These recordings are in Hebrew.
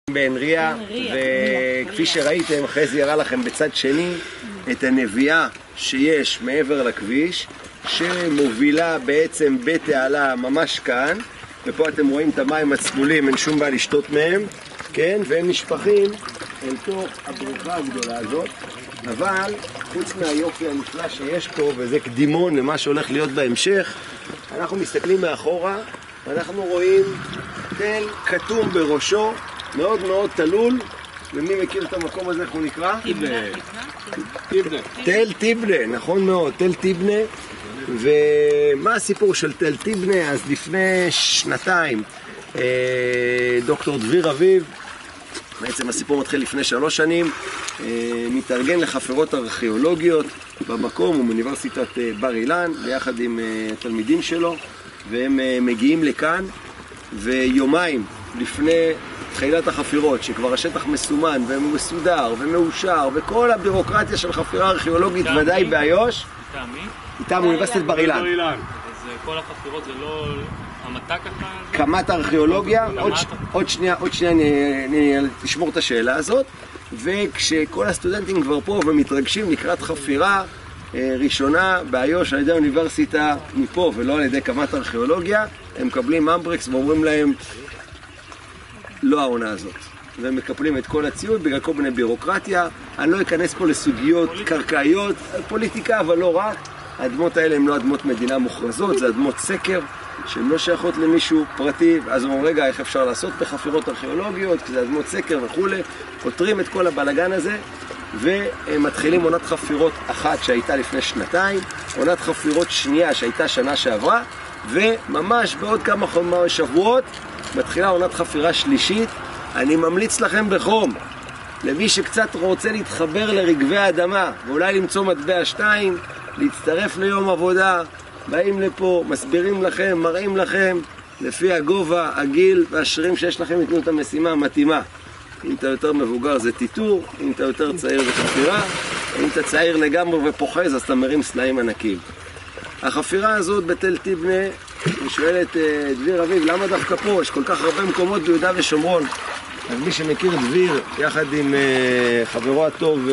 באנריה, וכפי שראיתם, אחרי זה יראה לכם בצד שני את הנביעה שיש מעבר לכביש, שמובילה בעצם בתעלה ממש כאן, ופה אתם רואים את המים הצלולים, אין שום בעיה לשתות מהם, כן? והם נשפכים אל תוך הבריכה הגדולה הזאת, אבל חוץ מהיופי הנפלא שיש פה, וזה קדימון למה שהולך להיות בהמשך, אנחנו מסתכלים מאחורה, ואנחנו רואים תל כתום בראשו, מאוד מאוד תלול. ומי מכיר את המקום הזה, איך הוא נקרא? טיבנה. תל טיבנה, נכון מאוד, תל טיבנה. ומה הסיפור של תל טיבנה? אז לפני שנתיים דוקטור דביר אביב, בעצם הסיפור מתחיל לפני 3 שנים, מתארגן לחפירות ארכיאולוגיות במקום ומאוניברסיטת בר אילן ביחד עם התלמידים שלו, והם מגיעים לכאן, ויומיים לפני תחילת החפירות, שכבר השטח מסומן ומסודר ומאושר, וכל הבירוקרטיה של חפירה ארכיאולוגית ודאי באיו"ש, איתם אוניברסיטת בר אילן. אז כל החפירות זה לא המתה ככה? קמת הארכיאולוגיה, עוד שנייה אני אשמור את השאלה הזאת, וכשכל הסטודנטים כבר פה ומתרגשים לקראת חפירה ראשונה באיו"ש על ידי האוניברסיטה מפה ולא על ידי קמת הארכיאולוגיה, הם מקבלים אמברקס ואומרים להם לא העונה הזאת, והם מקפלים את כל הציוד בגלל כל מיני בירוקרטיה. אני לא אכנס פה לסוגיות קרקעיות, פוליטיקה, אבל לא רק. האדמות האלה הן לא אדמות מדינה מוכרזות, זה אדמות סקר שהן לא שייכות למישהו פרטי, אז אומרים רגע, איך אפשר לעשות בחפירות ארכיאולוגיות, כי זה אדמות סקר וכו', פותרים את כל הבלגן הזה, ומתחילים עונת חפירות אחת שהייתה לפני 2 עונת חפירות שנייה שהייתה שנה שעברה, וממש בעוד כמה שבועות מתחילה עונת חפירה שלישית. אני ממליץ לכם בחום, למי שקצת רוצה להתחבר לרגבי האדמה ואולי למצוא מטבע 2, להצטרף ליום עבודה, באים לפה, מסבירים לכם, מראים לכם לפי הגובה, הגיל והשרירים שיש לכם, יתנו את המשימה המתאימה. אם אתה יותר מבוגר זה טיטור, אם אתה יותר צעיר זה חפירה, אם אתה צעיר לגמרי ופוחז אז אתה מרים סלעים ענקים. החפירה הזאת בתל טיבנה, אני שואל את דביר אביב, למה דווקא פה? יש כל כך הרבה מקומות ביהודה ושומרון. אז מי שמכיר דביר, יחד עם חברו הטוב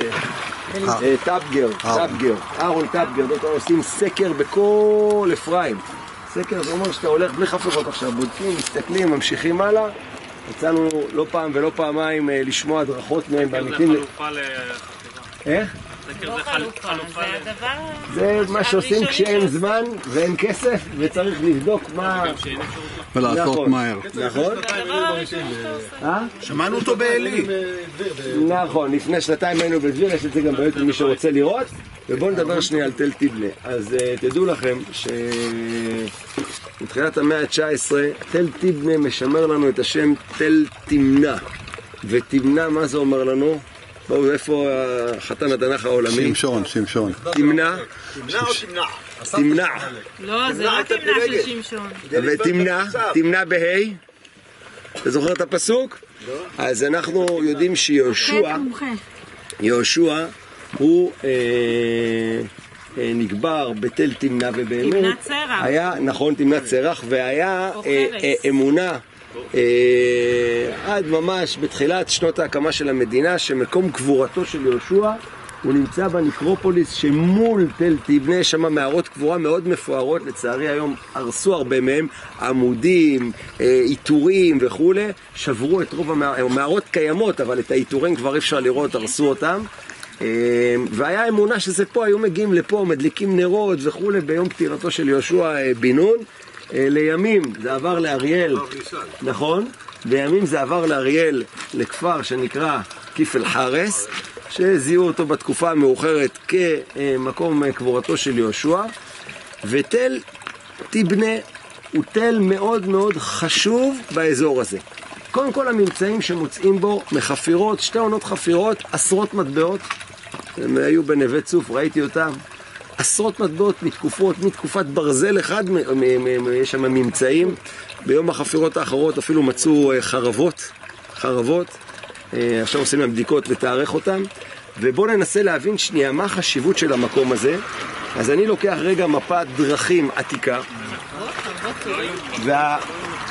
אהרון טאפגר, עושים סקר בכל אפרים. סקר זה אומר שאתה הולך בלי חפירות עכשיו, בודקים, מסתכלים, ממשיכים הלאה. יצאנו לא פעם ולא פעמיים לשמוע הדרכות מהם באמיתים. זה חלופה לחפירה. איך? סקר זה חלופה זה מה שעושים כשאין זמן ואין כסף וצריך לבדוק מה... ולעשות מהר. נכון? שמענו אותו בעלי. נכון, לפני 2 היינו בדביר, יש את זה גם ביוטיוב מי שרוצה לראות. ובואו נדבר שנייה על תל טיבנה. אז תדעו לכם שמתחילת המאה ה-19 תל טיבנה משמר לנו את השם תל תמנה. ותמנה, מה זה אומר לנו? בואו, איפה חתן התנ"ך העולמי? שמשון. תמנה? תמנה או תמנע? תמנע. לא, זה לא תמנה של שמשון. ותמנה, תמנה בהי. אתה זוכר את הפסוק? לא. אז אנחנו יודעים שיהושע הוא נגבר בתל תמנה, ובאמת תמנת צרח. היה, נכון, תמנת צרח, והיה אמונה עד ממש בתחילת שנות ההקמה של המדינה, שמקום קבורתו של יהושע הוא נמצא בנקרופוליס שמול תל טיבנה. יש שם מערות קבורה מאוד מפוארות, לצערי היום הרסו הרבה מהם, עמודים, עיטורים וכו', שברו את רוב המערות קיימות, אבל את העיטורים כבר אפשר לראות, הרסו אותם. והיה אמונה שזה פה, היו מגיעים לפה, מדליקים נרות וכו' ביום פטירתו של יהושע בן נון. לימים זה עבר לאריאל, נכון? לימים זה עבר לאריאל לכפר שנקרא כיפל חרס, שזיהו אותו בתקופה המאוחרת כמקום קבורתו של יהושע. ותל טיבנה הוא תל מאוד מאוד חשוב באזור הזה. קודם כל הממצאים שמוצאים בו מחפירות, 2 עונות חפירות, עשרות מטבעות, הם היו בנווה צוף, ראיתי אותם, עשרות מטבעות מתקופת ברזל אחד, יש שם ממצאים. ביום החפירות האחרות אפילו מצאו חרבות, עכשיו עושים להם בדיקות לתארך אותם. ובואו ננסה להבין שנייה מה החשיבות של המקום הזה. אז אני לוקח רגע מפת דרכים עתיקה,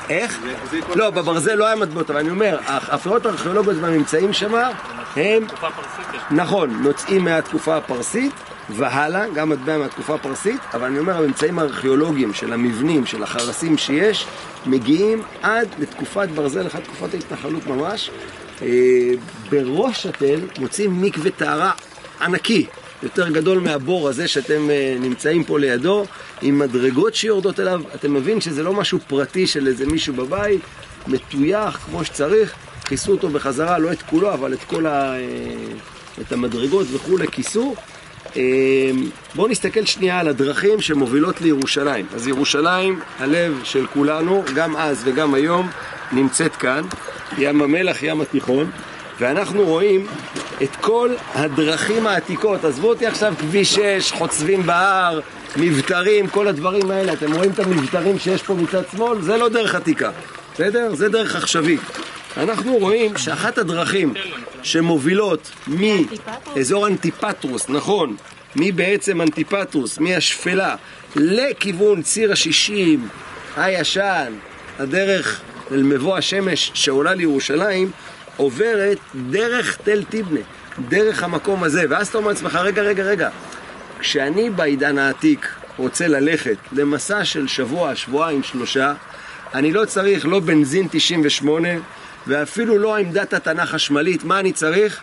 איך? לא, בברזל לא היה מטבעות, אבל אני אומר, החפירות הארכיאולוגיות והממצאים שם הם, תקופה פרסית. נכון, נוצאים מהתקופה הפרסית והלאה, גם מטבע מהתקופה הפרסית, אבל אני אומר, הממצאים הארכיאולוגיים של המבנים, של החרסים שיש, מגיעים עד לתקופת ברזל, אחת תקופת ההתנחלות ממש. בראש התל מוצאים מקווה טהרה ענקי, יותר גדול מהבור הזה שאתם נמצאים פה לידו, עם מדרגות שיורדות אליו. אתם מבין שזה לא משהו פרטי של איזה מישהו בבית, מטויח כמו שצריך, כיסו אותו בחזרה, לא את כולו, אבל את כל את המדרגות וכו' כיסו. בואו נסתכל שנייה על הדרכים שמובילות לירושלים. אז ירושלים, הלב של כולנו, גם אז וגם היום, נמצאת כאן, ים המלח, ים התיכון, ואנחנו רואים את כל הדרכים העתיקות. עזבו אותי עכשיו כביש 6, חוצבים בהר, מבטרים, כל הדברים האלה. אתם רואים את המבטרים שיש פה מצד שמאל? זה לא דרך עתיקה, בסדר? זה דרך עכשווית. אנחנו רואים שאחת הדרכים שמובילות מאזור אנטיפטרוס, נכון, מבעצם אנטיפטרוס, מהשפלה, לכיוון ציר ה-60 הישן, הדרך אל מבוא השמש שעולה לירושלים, עוברת דרך תל טיבנה, דרך המקום הזה. ואז אתה אומר לעצמך, רגע, כשאני בעידן העתיק רוצה ללכת למסע של שבוע, שבועיים, 3, אני לא צריך לא בנזין 98 ואפילו לא עמדת התנה חשמלית. מה אני צריך?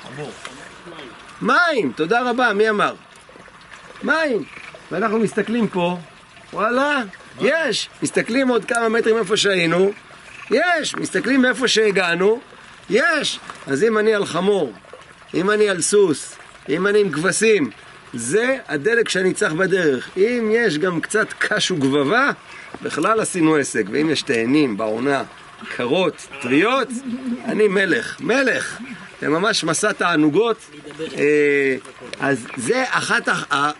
מים, תודה רבה, מי אמר? מים. ואנחנו מסתכלים פה, וואלה, יש. מסתכלים עוד כמה מטרים איפה שהיינו, יש. מסתכלים איפה שהגענו, יש. אז אם אני על חמור, אם אני על סוס, אם אני עם כבשים, זה הדלק שאני צריך בדרך. אם יש גם קצת קש וגבבה, בכלל עשינו עסק. ואם יש תאנים בעונה, קרות, טריות, אני מלך. זה ממש מסע תענוגות. אז זה אחת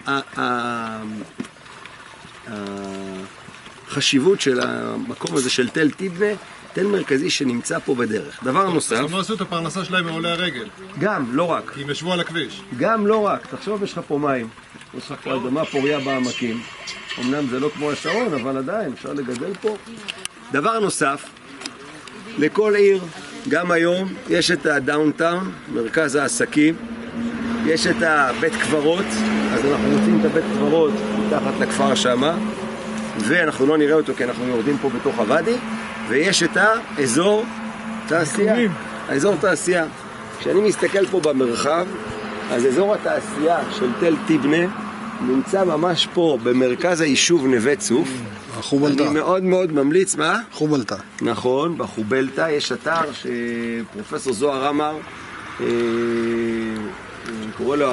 החשיבות של המקום הזה של תל טיבנה, תל מרכזי שנמצא פה בדרך. דבר נוסף, הם לא עשו את הפרנסה שלהם מעולי הרגל. גם, לא רק. כי הם ישבו על הכביש. גם לא רק. תחשוב, יש לך פה מים, יש לך פה אדמה פוריה בעמקים. אמנם זה לא כמו השעון, אבל עדיין אפשר לגדל פה. דבר נוסף, לכל עיר, גם היום, יש את הדאונטאון, מרכז העסקים, יש את הבית קברות, אז אנחנו מוצאים את הבית קברות מתחת לכפר שמה, ואנחנו לא נראה אותו כי אנחנו יורדים פה בתוך הוואדי, ויש את האזור תעשייה. האזור תעשייה. כשאני מסתכל פה במרחב, אז אזור התעשייה של תל טיבנה נמצא ממש פה במרכז היישוב נווה צוף. חובלתה. אני מאוד מאוד ממליץ, מה? חובלתה. נכון, בחובלתה יש אתר שפרופסור זוהר אמר, קורא לו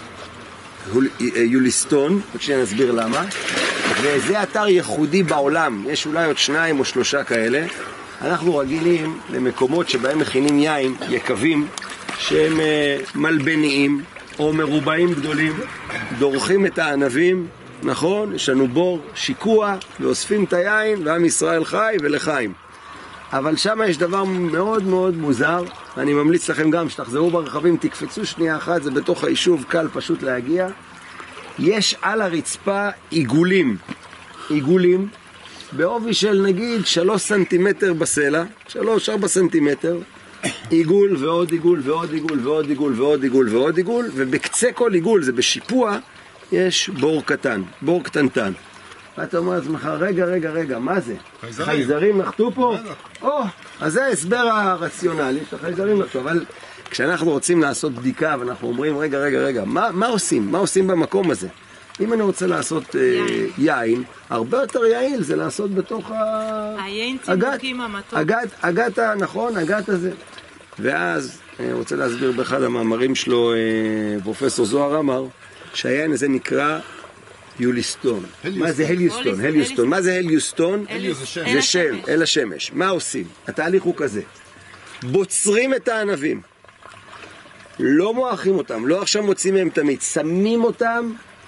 יוליסטון, עוד שניה נסביר למה, וזה אתר ייחודי בעולם, יש אולי עוד 2 או 3 כאלה. אנחנו רגילים למקומות שבהם מכינים יין, יקבים, שהם מלבניים או מרובעים גדולים, דורכים את הענבים, נכון? יש לנו בור שיקוע ואוספים את היין ועם ישראל חי ולחיים. אבל שם יש דבר מאוד מאוד מוזר, ואני ממליץ לכם גם שתחזרו ברכבים, תקפצו שנייה אחת, זה בתוך היישוב, קל פשוט להגיע. יש על הרצפה עיגולים בעובי של נגיד 3 סנטימטר בסלע, 3-4 סנטימטר, עיגול ועוד עיגול ועוד עיגול ועוד עיגול ועוד עיגול ועוד עיגול, ובקצה כל עיגול, זה בשיפוע, יש בור קטן, בור קטנטן. ואתה אומר לעצמך, רגע, מה זה? חייזרים נחתו פה? אז זה ההסבר הרציונלי, שהחייזרים נחתו. אבל כשאנחנו רוצים לעשות בדיקה ואנחנו אומרים, רגע, מה עושים? מה עושים במקום הזה? אם אני רוצה לעשות יין, הרבה יותר יעיל זה לעשות בתוך היין צימוקים המתוק. אגתה, נכון, אגתה זה. ואז אני רוצה להסביר באחד המאמרים שלו, פרופסור זוהר אמר, שהיין הזה נקרא יוליסטון. מה זה הליוסטון? מה זה הליוסטון? זה שם, אל השמש. מה עושים? התהליך הוא כזה. בוצרים את הענבים. לא מועכים אותם, לא עכשיו מוצאים מהם תמיד. שמים אותם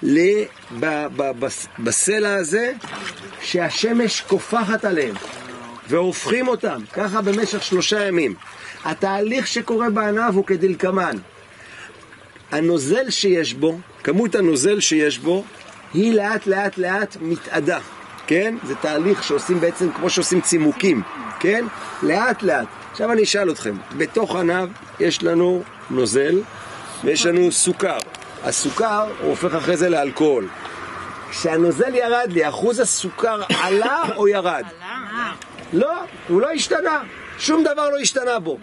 בסלע הזה שהשמש קופחת עליהם. והופכים אותם. ככה במשך 3 ימים. התהליך שקורה בענב הוא כדלקמן. הנוזל שיש בו, כמות הנוזל שיש בו, היא לאט מתאדה. כן? זה תהליך שעושים בעצם כמו שעושים צימוקים, כן? לאט לאט. עכשיו אני אשאל אתכם, בתוך ענב יש לנו נוזל ויש לנו סוכר. הסוכר הוא הופך אחרי זה לאלכוהול. כשהנוזל ירד לי, אחוז הסוכר עלה או ירד? עלה. לא, הוא לא השתנה. שום דבר לא השתנה בו.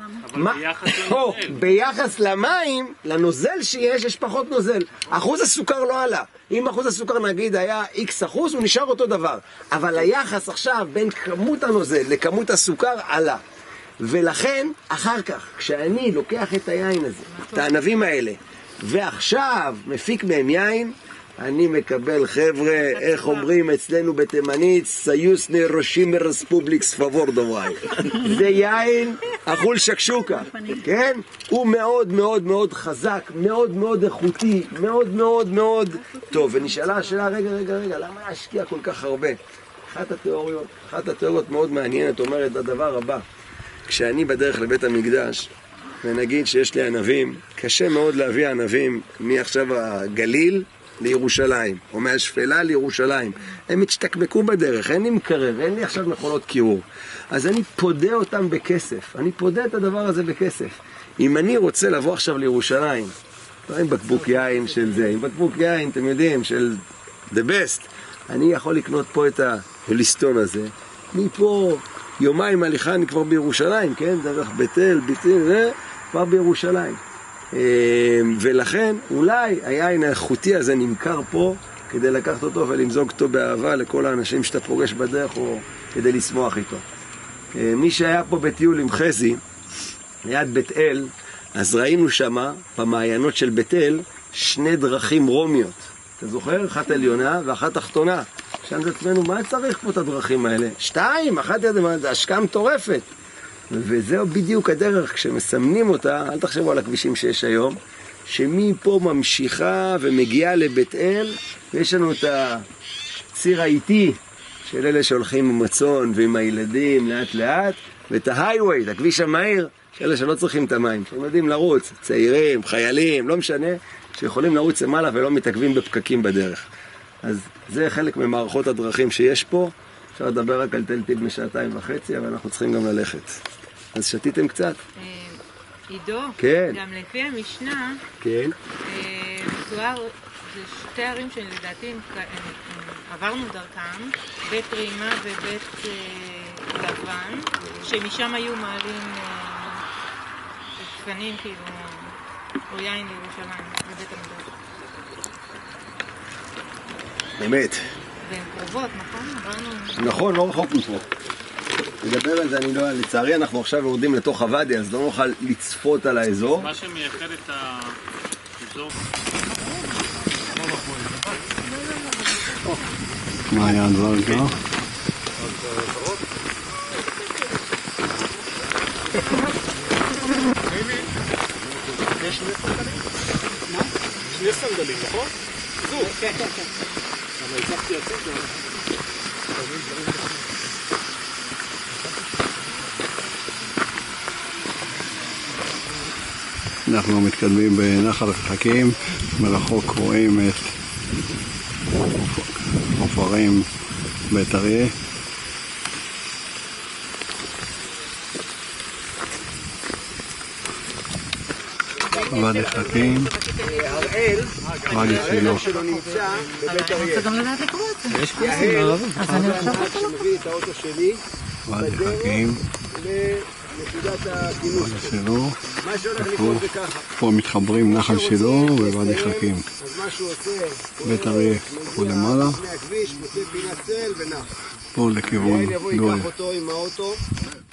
ביחס למים, לנוזל שיש, יש פחות נוזל. אחוז הסוכר לא עלה. אם אחוז הסוכר נגיד היה X אחוז, הוא נשאר אותו דבר. אבל היחס עכשיו בין כמות הנוזל לכמות הסוכר עלה. ולכן, אחר כך, כשאני לוקח את היין הזה, את הענבים האלה, ועכשיו מפיק מהם יין, אני מקבל, חבר'ה, איך אומרים אצלנו בתימנית, סיוסני רושים רספובליקס פבור דוואי. זה יין אכול שקשוקה, כן? הוא מאוד מאוד מאוד חזק, מאוד מאוד איכותי, מאוד מאוד מאוד טוב. ונשאלה השאלה, רגע, למה להשקיע כל כך הרבה? אחת התיאוריות מאוד מעניינת, אומרת את הדבר הבא. כשאני בדרך לבית המקדש, ונגיד שיש לי ענבים, קשה מאוד להביא ענבים מעכשיו הגליל לירושלים, או מהשפלה לירושלים. הם התשתקבקו בדרך, אין לי מקרר, אין לי עכשיו מכונות קירור. אז אני פודה אותם בכסף, אני פודה את הדבר הזה בכסף. אם אני רוצה לבוא עכשיו לירושלים, לא עם בקבוק יין של זה, עם בקבוק יין, אתם יודעים, של the best, אני יכול לקנות פה את ההוליסטון הזה, מפה יומיים הליכה אני כבר בירושלים, כן? דרך ביתל, זה כבר בירושלים. ולכן אולי היין האיכותי הזה נמכר פה כדי לקחת אותו ולמזוג אותו באהבה לכל האנשים שאתה פוגש בדרך או כדי לשמוח איתו. מי שהיה פה בטיול עם חזי ליד בית אל, אז ראינו שמה במעיינות של בית אל 2 דרכים רומיות. אתה זוכר? אחת עליונה ואחת תחתונה. שאלנו את עצמנו, מה צריך פה את הדרכים האלה? 2, אחת זה השקעה מטורפת. וזהו בדיוק הדרך, כשמסמנים אותה, אל תחשבו על הכבישים שיש היום, שמפה ממשיכה ומגיעה לבית אל, ויש לנו את הציר האיטי של אלה שהולכים עם מצון ועם הילדים לאט לאט, ואת ההייווי, את הכביש המהיר, של אלה שלא צריכים את המים, שהם יודעים לרוץ, צעירים, חיילים, לא משנה, שיכולים לרוץ למעלה ולא מתעכבים בפקקים בדרך. אז זה חלק ממערכות הדרכים שיש פה. אפשר לדבר רק על תל טיב משעתיים וחצי, אבל אנחנו צריכים גם ללכת. אז שתיתם קצת? עידו, כן. גם לפי המשנה, כן. מתואר, זה 2 ערים שלדעתי עברנו דרכם, בית רימה ובית לבן, שמשם היו מעלים תקנים, כאילו, או יין לירושלים, בבית המדרש. באמת. והן קרובות, נכון? נכון, לא רחוק מפה. לדבר על זה, אני לא... לצערי אנחנו עכשיו יורדים לתוך הוואדי, אז לא נוכל לצפות על האזור. מה שמייחד את האזור... מעיין זרגה. שני סנדלים, נכון? זוג. כן. אבל הצלחתי הצידה. אנחנו מתקדמים בנחל החכים, מרחוק רואים את עופרים בית אריה. ואדי חכים, ואדי צילו. אתה גם לדעת לקרוא את זה. יש פה יהל, שמביא את האוטו שלי, ואדי חכים, לנקודת הכינוס. ואדי צילו. מה שהולך לקרות זה ככה. פה מתחברים נחל שילה וואדי חכים. אז מה שהוא עושה, בית אריה פה למעלה, לפני הכביש, מוצא פינת צל ונח. פה לכיוון יהל יבוא, גואל. ייקח אותו עם האוטו.